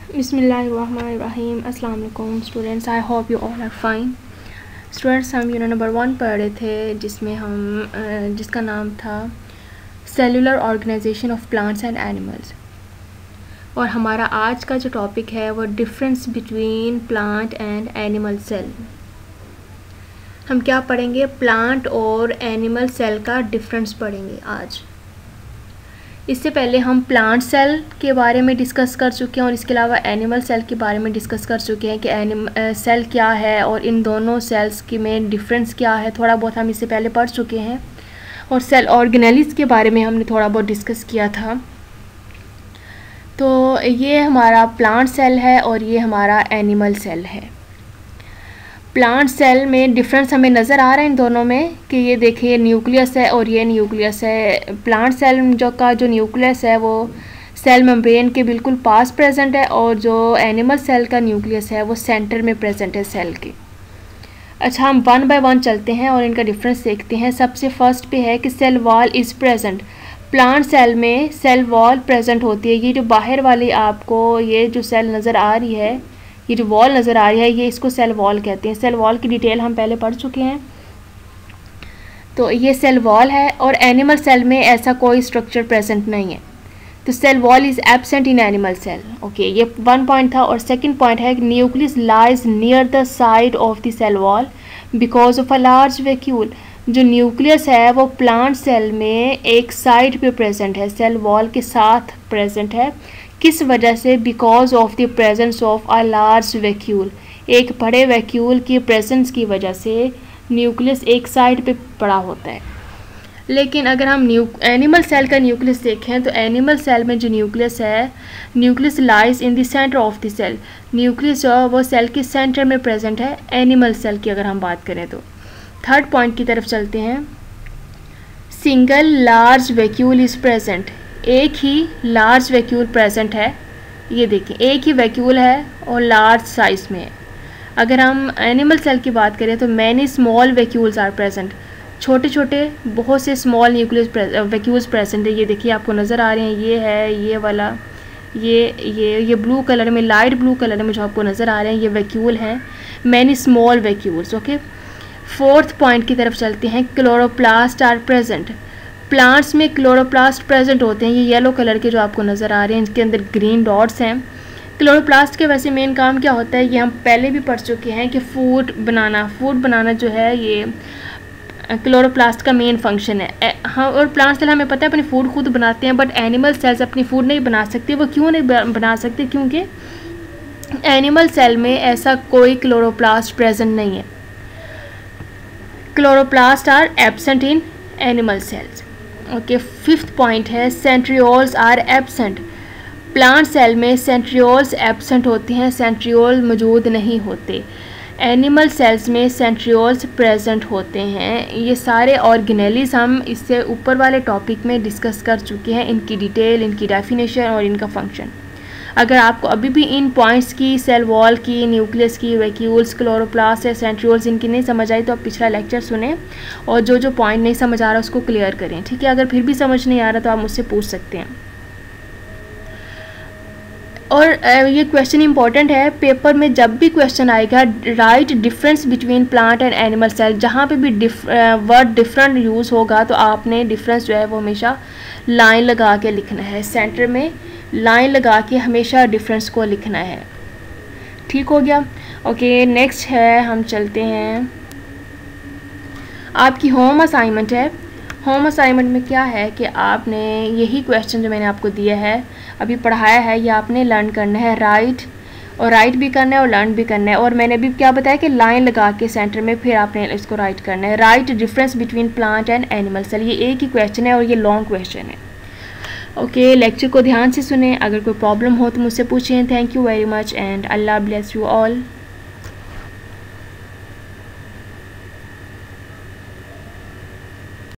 बिस्मिल्लाहिर्रहमानिर्रहीम। अस्सलाम वालेकुम students, I hope you all are fine. Students, हम यूनिट नंबर 1 पढ़ रहे थे जिसका नाम था cellular organisation of plants and animals, और हमारा आज का जो टॉपिक है वो difference between plant and animal cell. हम क्या पढ़ेंगे? प्लांट और एनिमल सेल का डिफरेंस पढ़ेंगे आज। इससे पहले हम प्लांट सेल के बारे में डिस्कस कर चुके हैं और इसके अलावा एनिमल सेल के बारे में डिस्कस कर चुके हैं कि सेल क्या है और इन दोनों सेल्स की में डिफरेंस क्या है। थोड़ा बहुत हम इससे पहले पढ़ चुके हैं, और सेल ऑर्गेनेलिस के बारे में हमने थोड़ा बहुत डिस्कस किया था। तो ये हमारा प्लांट सेल है और ये हमारा एनिमल सेल है। प्लांट सेल में डिफरेंस हमें नज़र आ रहा है इन दोनों में कि ये देखिए न्यूक्लियस है और ये न्यूक्लियस है। प्लांट सेल जो न्यूक्लियस है वो सेल मेम्ब्रेन के बिल्कुल पास प्रेजेंट है, और जो एनिमल सेल का न्यूक्लियस है वो सेंटर में प्रेजेंट है सेल के। अच्छा, हम 1 बाय 1 चलते हैं और इनका डिफरेंस देखते हैं। सबसे फर्स्ट पे है कि cell wall is present. Plant cell में सेल वॉल प्रेजेंट होती है। ये जो बाहर वाली आपको ये जो सेल नज़र आ रही है, ये जो वॉल नज़र आ रही है, ये इसको सेल वॉल कहते हैं। सेल वॉल की डिटेल हम पहले पढ़ चुके हैं। तो ये सेल वॉल है, और एनिमल सेल में ऐसा कोई स्ट्रक्चर प्रेजेंट नहीं है। तो cell wall is absent in animal cell. Okay, ये 1 पॉइंट था। और सेकंड पॉइंट है nucleus lies near the side of the cell wall because of a large vacuole. जो न्यूक्लियस है वो प्लांट सेल में एक साइड पे प्रेजेंट है, सेल वॉल के साथ प्रेजेंट है। किस वजह से? Because of the presence of a large vacuole. एक बड़े वैक्यूल की प्रेजेंस की वजह से न्यूक्लियस एक साइड पे पड़ा होता है। लेकिन अगर हम एनिमल सेल का न्यूक्लियस देखें तो एनिमल सेल में जो न्यूक्लियस है, nucleus lies in the centre of the cell. Nucleus वो सेल के सेंटर में प्रेजेंट है एनिमल सेल की अगर हम बात करें तो। थर्ड पॉइंट की तरफ चलते हैं। Single large vacuole is present. एक ही लार्ज वैक्यूल प्रेजेंट है। ये देखिए, एक ही वैक्यूल है और लार्ज साइज में है। अगर हम एनिमल सेल की बात करें तो many small vacuoles are present. छोटे छोटे बहुत से स्मॉल वैक्यूल्स प्रेजेंट है। ये देखिए, आपको नज़र आ रहे हैं, ये है ये वाला, ये ब्लू कलर में, लाइट ब्लू कलर में जो आपको नज़र आ रहे हैं, ये वैक्यूल हैं, many small vacuoles. Okay, fourth point की तरफ चलते हैं। Chloroplast are present. प्लांट्स में क्लोरोप्लास्ट प्रेजेंट होते हैं। ये येलो कलर के जो आपको नज़र आ रहे हैं, इनके अंदर ग्रीन डॉट्स हैं। क्लोरोप्लास्ट के वैसे मेन काम क्या होता है, ये हम पहले भी पढ़ चुके हैं कि फूड बनाना जो है ये क्लोरोप्लास्ट का मेन फंक्शन है। हाँ, और प्लांट सेल हमें पता है अपनी फूड खुद बनाते हैं, बट एनिमल सेल्स अपनी फूड नहीं बना सकते। वो क्यों नहीं बना सकते? क्योंकि एनिमल सेल में ऐसा कोई क्लोरोप्लास्ट प्रेजेंट नहीं है। Chloroplast are absent in animal cells. Okay, fifth point है centrioles are absent. Plant cell में सेंट्रियोल्स एब्सेंट होते हैं, सेंट्रियोल मौजूद नहीं होते। एनिमल सेल्स में सेंट्रियोल्स प्रेजेंट होते हैं। ये सारे ऑर्गेनेलिस हम इससे ऊपर वाले टॉपिक में डिस्कस कर चुके हैं, इनकी डिटेल, इनकी डेफिनेशन और इनका फंक्शन। अगर आपको अभी भी इन पॉइंट्स की, सेल वॉल की, न्यूक्लियस की, वैक्यूल्स, क्लोरोप्लास्ट या सेंट्रियोल्स इनकी नहीं समझ आई तो आप पिछला लेक्चर सुने और जो पॉइंट नहीं समझ आ रहा उसको क्लियर करें, ठीक है। अगर फिर भी समझ नहीं आ रहा तो आप मुझसे पूछ सकते हैं। और ये क्वेश्चन इंपॉर्टेंट है, पेपर में जब भी क्वेश्चन आएगा write difference between plant and animal cell, जहाँ पे भी वर्ड डिफरेंट यूज़ होगा तो आपने डिफरेंस जो है वो हमेशा लाइन लगा के लिखना है। सेंटर में लाइन लगा के हमेशा डिफरेंस को लिखना है। ठीक हो गया? ओके, नेक्स्ट है, हम चलते हैं। आपकी होम असाइनमेंट है। होम असाइनमेंट में क्या है कि आपने यही क्वेश्चन जो मैंने आपको दिया है, अभी पढ़ाया है, ये आपने लर्न करना है। राइट भी करना है और लर्न भी करना है। और मैंने अभी क्या बताया कि लाइन लगा के सेंटर में फिर आपने इसको राइट करना है। Write difference between plant and animal cell, ये एक ही क्वेश्चन है और ये लॉन्ग क्वेश्चन है। ओके, लेक्चर को ध्यान से सुने। अगर कोई प्रॉब्लम हो तो मुझसे पूछें। Thank you very much and Allah bless you all.